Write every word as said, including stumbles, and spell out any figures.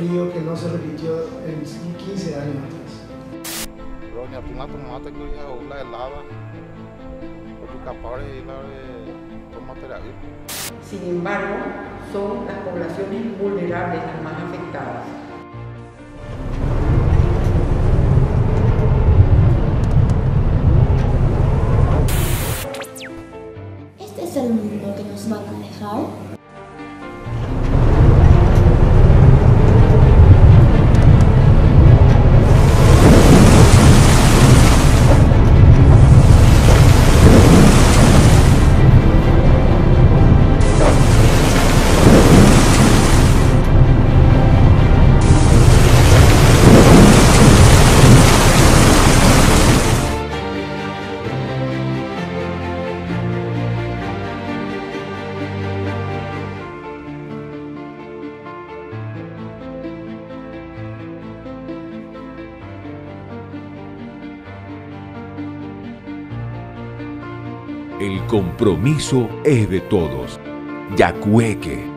frío que no se repitió en quince años atrás. Sin embargo, son las poblaciones vulnerables las más afectadas. ¿Este es el mundo que nos van a dejar? El compromiso es de todos. Yacueque.